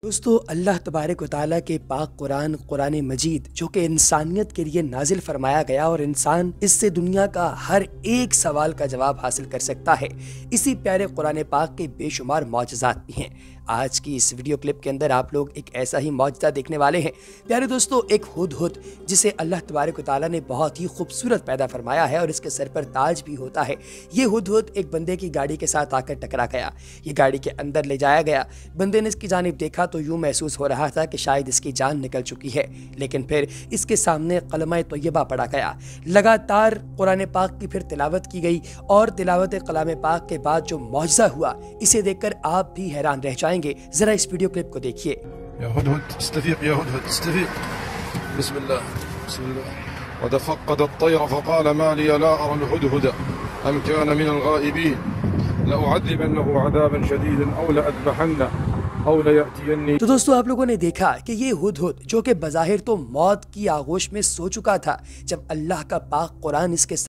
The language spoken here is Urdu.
دوستو اللہ تبارک و تعالیٰ کے پاک قرآن مجید جو کہ انسانیت کے لیے نازل فرمایا گیا اور انسان اس سے دنیا کا ہر ایک سوال کا جواب حاصل کر سکتا ہے، اسی پیارے قرآن پاک کے بے شمار معجزات بھی ہیں۔ آج کی اس ویڈیو کلپ کے اندر آپ لوگ ایک ایسا ہی معجزہ دیکھنے والے ہیں۔ پیارے دوستو، ایک ہدہد جسے اللہ تبارک و تعالیٰ نے بہت ہی خوبصورت پیدا فرمایا ہے اور اس کے سر پر تاج بھی ہوتا ہے، یہ ہدہد ایک بندے کی گاڑی کے ساتھ آ کر ٹکرا گیا۔ یہ گاڑی کے اندر لے جایا گیا، بندے نے اس کی جانب دیکھا تو یوں محسوس ہو رہا تھا کہ شاید اس کی جان نکل چکی ہے، لیکن پھر اس کے سامنے کلمہ طیبہ پڑھا گیا۔ لگاتار قرآن پاک کی پھر تلاوت کی گئی اور تلاوت کلام پاک کے بعد جو معجزہ ہوا اسے دیکھ کر آپ بھی حیران رہ جائیں گے۔ ذرا اس ویڈیو کلپ کو دیکھیے۔ یا ہدہد استفیق، یا ہدہد استفیق، بسم اللہ بسم اللہ۔ وتفقد الطير فقال ما لي لا أرى الهدهد أم كان من الغائبين لأعذبنه عذابا شديدا أو لأذبحنه أو ليأتيني۔ تو دوستو، آپ لوگوں نے دیکھا کہ یہ ہدہد جو کہ بظاہر تو موت کی آغوش میں سو چکا تھا، جب اللہ کا پاک قرآن اس کے